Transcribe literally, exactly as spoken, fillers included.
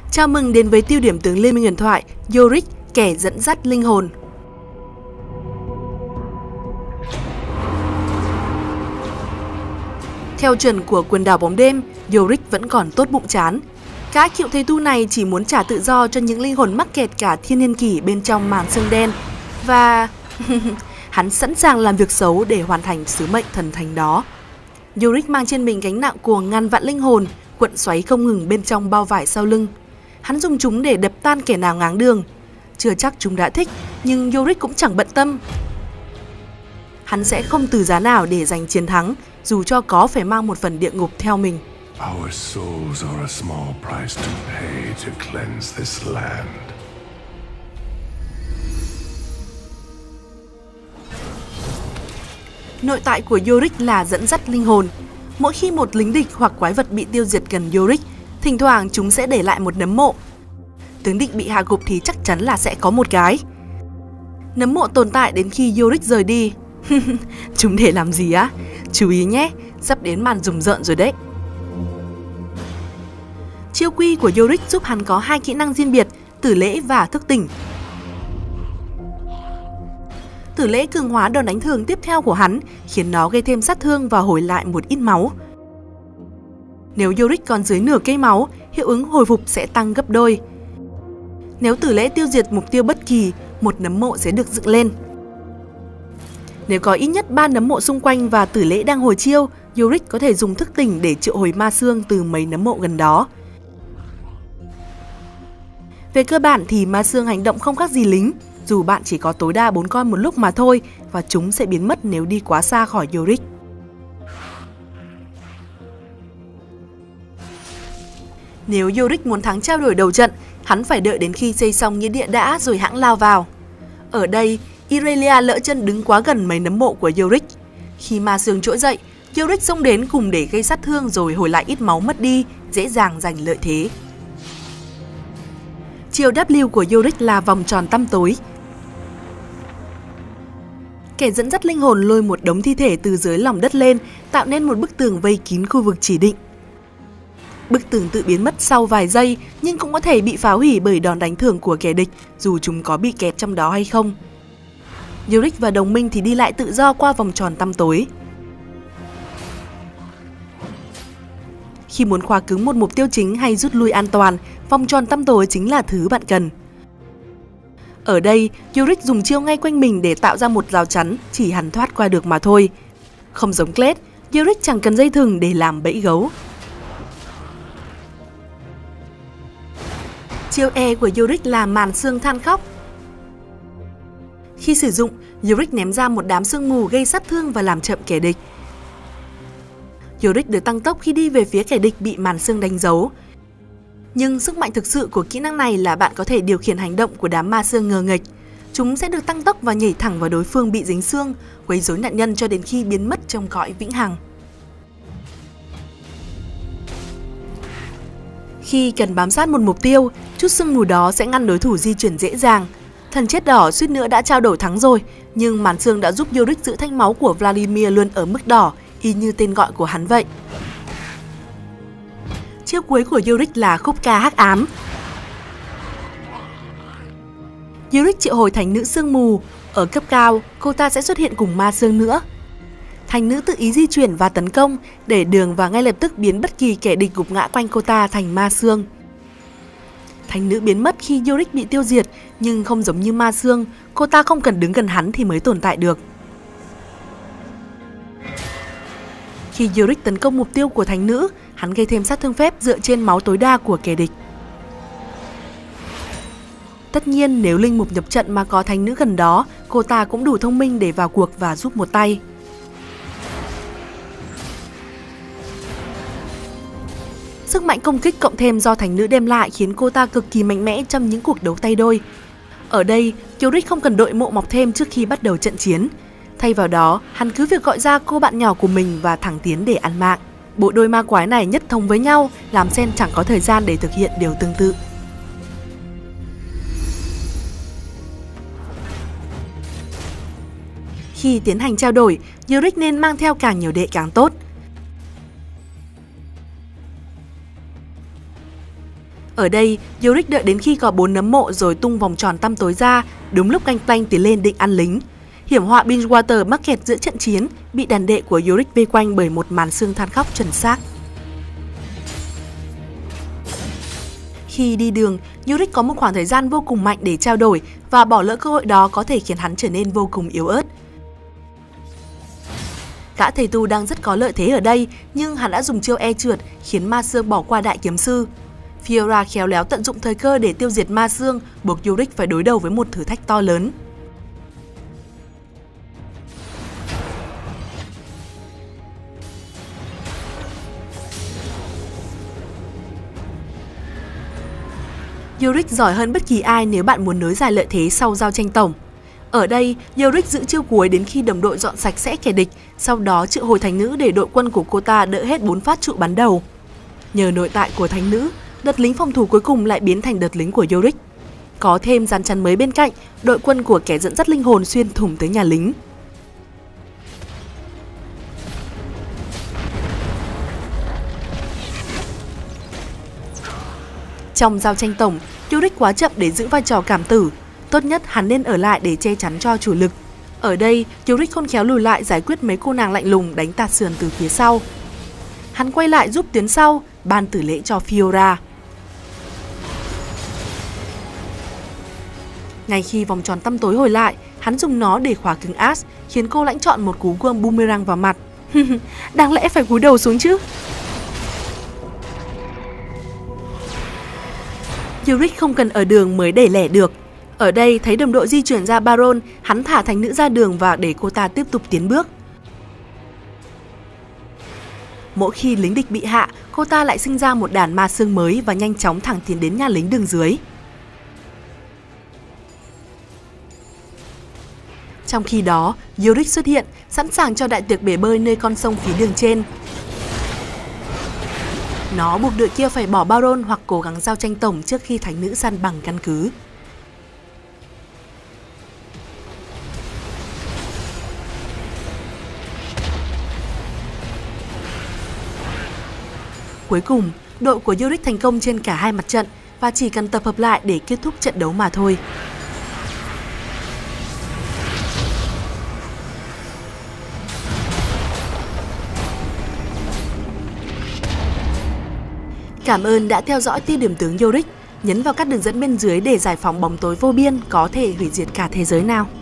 Chào mừng đến với tiêu điểm tướng Liên minh huyền thoại Yorick, kẻ dẫn dắt linh hồn. Theo chuẩn của quần đảo bóng đêm, Yorick vẫn còn tốt bụng chán. Các cựu thầy tu này chỉ muốn trả tự do cho những linh hồn mắc kẹt cả thiên niên kỷ bên trong màn sương đen. Và hắn sẵn sàng làm việc xấu để hoàn thành sứ mệnh thần thánh đó. Yorick mang trên mình gánh nặng của ngàn vạn linh hồn, cuộn xoáy không ngừng bên trong bao vải sau lưng. Hắn dùng chúng để đập tan kẻ nào ngáng đường. Chưa chắc chúng đã thích, nhưng Yorick cũng chẳng bận tâm. Hắn sẽ không từ giá nào để giành chiến thắng, dù cho có phải mang một phần địa ngục theo mình. Our souls are a small price to pay to cleanse this land. Nội tại của Yorick là dẫn dắt linh hồn. Mỗi khi một lính địch hoặc quái vật bị tiêu diệt gần Yorick, thỉnh thoảng chúng sẽ để lại một nấm mộ. Tướng địch bị hạ gục thì chắc chắn là sẽ có một cái. Nấm mộ tồn tại đến khi Yorick rời đi. Chúng để làm gì á? Chú ý nhé, sắp đến màn rùng rợn rồi đấy. Chiêu quy của Yorick giúp hắn có hai kỹ năng riêng biệt, tử lễ và thức tỉnh. Tử lễ cường hóa đòn đánh thường tiếp theo của hắn, khiến nó gây thêm sát thương và hồi lại một ít máu. Nếu Yorick còn dưới nửa cây máu, hiệu ứng hồi phục sẽ tăng gấp đôi. Nếu tử lễ tiêu diệt mục tiêu bất kỳ, một nấm mộ sẽ được dựng lên. Nếu có ít nhất ba nấm mộ xung quanh và tử lễ đang hồi chiêu, Yorick có thể dùng thức tỉnh để triệu hồi ma xương từ mấy nấm mộ gần đó. Về cơ bản thì ma xương hành động không khác gì lính, dù bạn chỉ có tối đa bốn con một lúc mà thôi, và chúng sẽ biến mất nếu đi quá xa khỏi Yorick. Nếu Yorick muốn thắng trao đổi đầu trận, hắn phải đợi đến khi xây xong nghĩa địa đã rồi hãng lao vào. Ở đây, Irelia lỡ chân đứng quá gần mấy nấm mộ của Yorick. Khi ma xương trỗi dậy, Yorick xông đến cùng để gây sát thương rồi hồi lại ít máu mất đi, dễ dàng giành lợi thế. Chiêu W của Yorick là vòng tròn tăm tối. Kẻ dẫn dắt linh hồn lôi một đống thi thể từ dưới lòng đất lên, tạo nên một bức tường vây kín khu vực chỉ định. Bức tường tự biến mất sau vài giây, nhưng cũng có thể bị phá hủy bởi đòn đánh thường của kẻ địch, dù chúng có bị kẹt trong đó hay không. Yorick và đồng minh thì đi lại tự do qua vòng tròn tăm tối. Khi muốn khóa cứng một mục tiêu chính hay rút lui an toàn, vòng tròn tăm tối chính là thứ bạn cần. Ở đây, Yorick dùng chiêu ngay quanh mình để tạo ra một rào chắn, chỉ hắn thoát qua được mà thôi. Không giống Kled, Yorick chẳng cần dây thừng để làm bẫy gấu. Chiêu E của Yorick là màn sương than khóc. Khi sử dụng, Yorick ném ra một đám sương mù gây sát thương và làm chậm kẻ địch. Yorick được tăng tốc khi đi về phía kẻ địch bị màn sương đánh dấu. Nhưng sức mạnh thực sự của kỹ năng này là bạn có thể điều khiển hành động của đám ma sương ngờ nghệch. Chúng sẽ được tăng tốc và nhảy thẳng vào đối phương bị dính sương, quấy rối nạn nhân cho đến khi biến mất trong cõi vĩnh hằng. Khi cần bám sát một mục tiêu, chút sương mù đó sẽ ngăn đối thủ di chuyển dễ dàng. Thần chết đỏ suýt nữa đã trao đổi thắng rồi, nhưng màn sương đã giúp Yorick giữ thanh máu của Vladimir luôn ở mức đỏ, y như tên gọi của hắn vậy. Chiêu cuối của Yorick là khúc ca hắc ám. Yorick triệu hồi thành nữ sương mù. Ở cấp cao, cô ta sẽ xuất hiện cùng ma sương nữa. Thành nữ tự ý di chuyển và tấn công, để đường và ngay lập tức biến bất kỳ kẻ địch gục ngã quanh cô ta thành ma sương. Thành nữ biến mất khi Yorick bị tiêu diệt, nhưng không giống như ma sương, cô ta không cần đứng gần hắn thì mới tồn tại được. Khi Yorick tấn công mục tiêu của thành nữ, hắn gây thêm sát thương phép dựa trên máu tối đa của kẻ địch. Tất nhiên, nếu linh mục nhập trận mà có thành nữ gần đó, cô ta cũng đủ thông minh để vào cuộc và giúp một tay. Sức mạnh công kích cộng thêm do thành nữ đem lại khiến cô ta cực kỳ mạnh mẽ trong những cuộc đấu tay đôi. Ở đây, Yorick không cần đội mộ mọc thêm trước khi bắt đầu trận chiến. Thay vào đó, hắn cứ việc gọi ra cô bạn nhỏ của mình và thẳng tiến để ăn mạng. Bộ đôi ma quái này nhất thống với nhau, làm Sen chẳng có thời gian để thực hiện điều tương tự. Khi tiến hành trao đổi, Yorick nên mang theo càng nhiều đệ càng tốt. Ở đây, Yorick đợi đến khi có bốn nấm mộ rồi tung vòng tròn tăm tối ra, đúng lúc Gangplank tiến lên định ăn lính. Hiểm họa Bingewater mắc kẹt giữa trận chiến, bị đàn đệ của Yorick vây quanh bởi một màn xương than khóc chuẩn xác. Khi đi đường, Yorick có một khoảng thời gian vô cùng mạnh để trao đổi và bỏ lỡ cơ hội đó có thể khiến hắn trở nên vô cùng yếu ớt. Gã thầy tu đang rất có lợi thế ở đây, nhưng hắn đã dùng chiêu e trượt khiến Ma Xương bỏ qua đại kiếm sư. Fiora khéo léo tận dụng thời cơ để tiêu diệt Ma Xương, buộc Yorick phải đối đầu với một thử thách to lớn. Yorick giỏi hơn bất kỳ ai nếu bạn muốn nối dài lợi thế sau giao tranh tổng. Ở đây, Yorick giữ chiêu cuối đến khi đồng đội dọn sạch sẽ kẻ địch, sau đó triệu hồi thánh nữ để đội quân của cô ta đỡ hết bốn phát trụ bắn đầu. Nhờ nội tại của thánh nữ, đợt lính phòng thủ cuối cùng lại biến thành đợt lính của Yorick. Có thêm rắn chắn mới bên cạnh, đội quân của kẻ dẫn dắt linh hồn xuyên thủng tới nhà lính. Trong giao tranh tổng, Yorick quá chậm để giữ vai trò cảm tử. Tốt nhất hắn nên ở lại để che chắn cho chủ lực. Ở đây, Yorick khôn khéo lùi lại giải quyết mấy cô nàng lạnh lùng đánh tạt sườn từ phía sau. Hắn quay lại giúp tuyến sau, ban tử lễ cho Fiora. Ngay khi vòng tròn tăm tối hồi lại, hắn dùng nó để khóa cứng Ash, khiến cô lãnh chọn một cú gươm boomerang vào mặt. Đáng lẽ phải cúi đầu xuống chứ. Yorick không cần ở đường mới đẩy lẻ được. Ở đây, thấy đồng đội di chuyển ra Baron, hắn thả thánh nữ ra đường và để cô ta tiếp tục tiến bước. Mỗi khi lính địch bị hạ, cô ta lại sinh ra một đàn ma xương mới và nhanh chóng thẳng tiến đến nhà lính đường dưới. Trong khi đó, Yorick xuất hiện, sẵn sàng cho đại tiệc bể bơi nơi con sông phía đường trên. Nó buộc đội kia phải bỏ Baron hoặc cố gắng giao tranh tổng trước khi thánh nữ săn bằng căn cứ. Cuối cùng, đội của Yorick thành công trên cả hai mặt trận và chỉ cần tập hợp lại để kết thúc trận đấu mà thôi. Cảm ơn đã theo dõi tia điểm tướng Yorick. Nhấn vào các đường dẫn bên dưới để giải phóng bóng tối vô biên có thể hủy diệt cả thế giới nào.